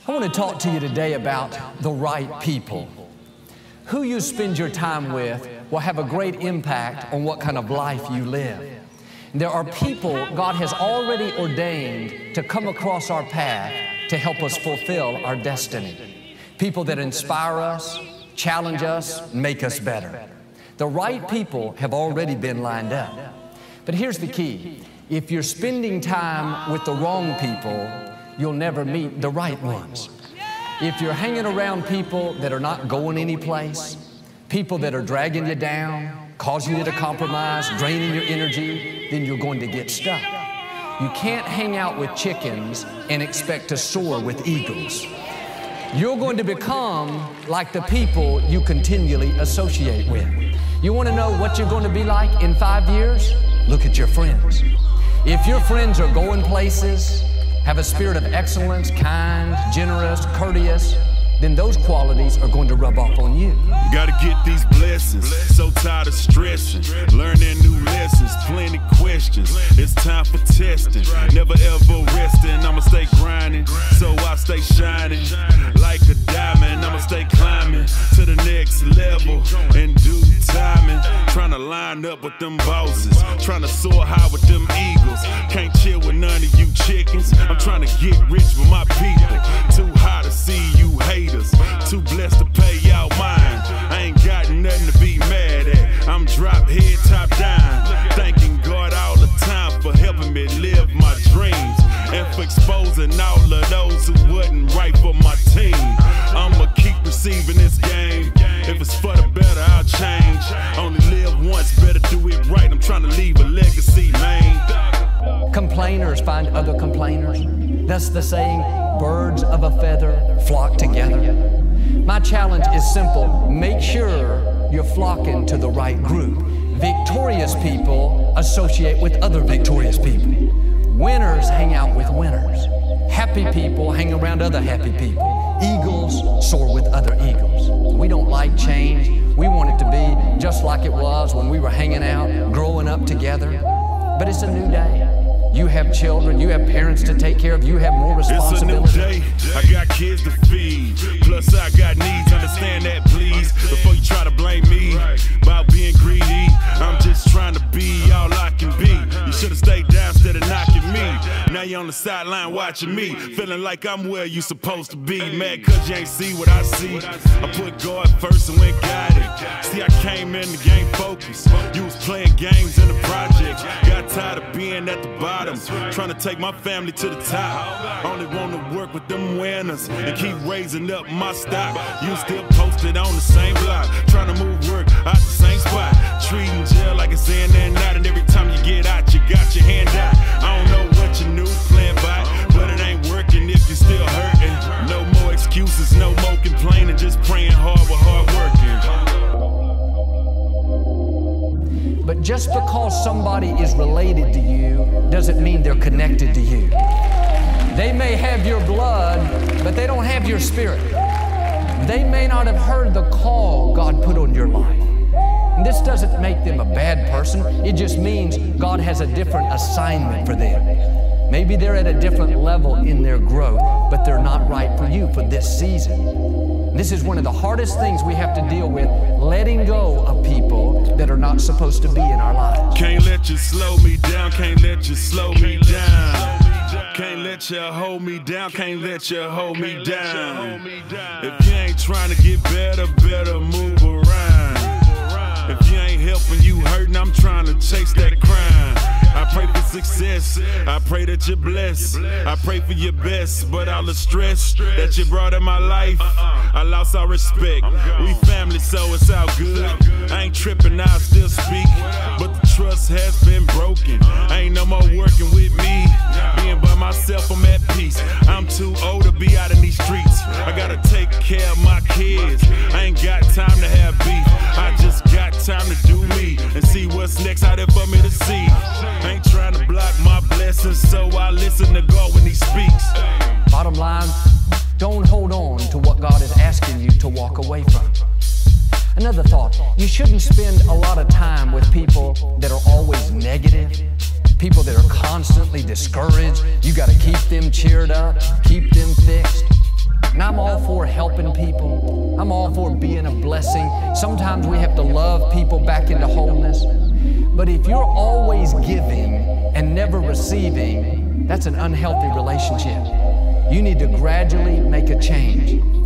I want to talk to you today about the right people. Who you spend your time with will have a great impact on what kind of life you live. There are people God has already ordained to come across our path to help us fulfill our destiny. People that inspire us, challenge us, make us better. The right people have already been lined up. But here's the key. If you're spending time with the wrong people, you'll never meet the right ones. If you're hanging around people that are not going anyplace, people that are dragging you down, causing you to compromise, draining your energy, then you're going to get stuck. You can't hang out with chickens and expect to soar with eagles. You're going to become like the people you continually associate with. You want to know what you're going to be like in 5 years? Look at your friends. If your friends are going places, have a spirit of excellence, kind, generous, courteous, then those qualities are going to rub off on you. Gotta get these blessings, so tired of stressing, learning new lessons, plenty questions, it's time for testing, never ever resting, I'ma stay grinding, so I stay shining, like a diamond, I'ma stay climbing, to the next level, in due timing, trying to line up with them bosses, trying to soar high with them eagles, can't chill with none of you chickens, I'm trying to get rich with my people, too high to see you haters, too blessed to pay y'all mine. I ain't got nothing to be mad at. I'm drop head, top down, thanking God all the time for helping me live my dreams and for exposing all of those who wasn't right for my team. I'ma keep receiving this game. If it's for the better, I'll change. Only live once, better do it right. I'm trying to leave a legacy, man. Complainers find other complainers. That's the saying, birds of a feather flock together. My challenge is simple. Make sure you're flocking to the right group. Victorious people associate with other victorious people. Winners hang out with winners. Happy people hang around other happy people. Eagles soar with other eagles. We don't like change. We want it to be just like it was when we were hanging out, growing up together. But it's a new day. You have children, you have parents to take care of, you have more responsibility. It's a new day, I got kids to feed. Plus I got needs, understand that please. Before you try to blame me about being greedy, I'm just trying to be all I can be. You should've stayed down instead of knocking me. Now you're on the sideline watching me, feeling like I'm where you supposed to be. Mad cause you ain't see what I see. I put God first and went got it. See, I came in the game focused. You was playing games in the projects. Got tired of being at the bottom, trying to take my family to the top. Only want to work with them winners and keep raising up my stock. You still posted on the same block, trying to move work out the same spot. Treating jail like it's in and out, and every time you get out, you got your hand out. I don't know what you knew playing by, but it ain't working if you're still hurting. No more excuses, no more complaining, just praying hard with hard working. But just because somebody is related to you doesn't mean they're connected to you. They may have your blood, but they don't have your spirit. They may not have heard the call God put on your life. And this doesn't make them a bad person. It just means God has a different assignment for them. Maybe they're at a different level in their growth, but they're not right for you for this season. This is one of the hardest things we have to deal with, letting go of people that are not supposed to be in our lives. Can't let you slow me down, can't let you slow me down. Can't let you hold me down, can't let you hold me down. If you ain't trying to get better, better move around. If you ain't helping, you hurting, I'm trying to chase that crime. I pray for success, I pray that you're blessed, I pray for your best, but all the stress that you brought in my life, I lost all respect. We family, so it's all good. I ain't tripping, I still speak, but the trust has been broken. Ain't no more working with me, being by myself, I'm at peace. I'm too old to be out in these streets, I gotta take care of my kids. I ain't got time to have beef, I just got time to do me and see what's next out there for me to see. Ain't trying to block my blessings, so I listen to God when He speaks. Bottom line, don't hold on to what God is asking you to walk away from. Another thought, you shouldn't spend a lot of time with people that are always negative, people that are constantly discouraged. You got to keep them cheered up, keep them fixed. people. I'm all for being a blessing. Sometimes we have to love people back into wholeness. But if you're always giving and never receiving, that's an unhealthy relationship. You need to gradually make a change.